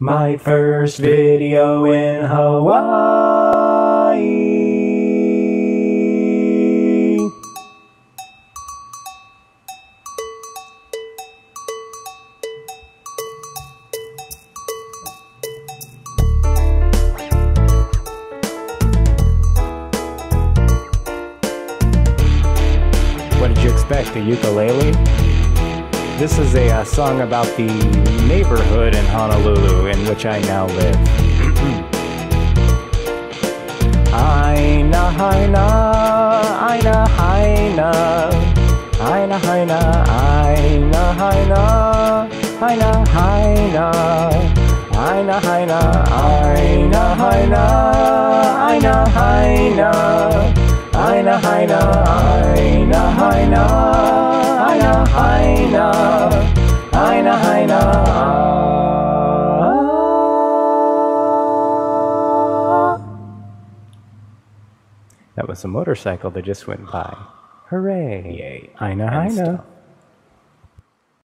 My first video in Hawaii. What did you expect, a ukulele? This is a song about the neighborhood in Honolulu in which I now live. Aina Haina, Aina Haina, Aina Haina, Aina Haina, Aina Haina, Aina Haina, Aina Haina, Aina Haina, Aina Haina, Aina Haina, Aina Haina, Aina Haina. That was a motorcycle that just went by. Hooray! Yay! Aina Haina.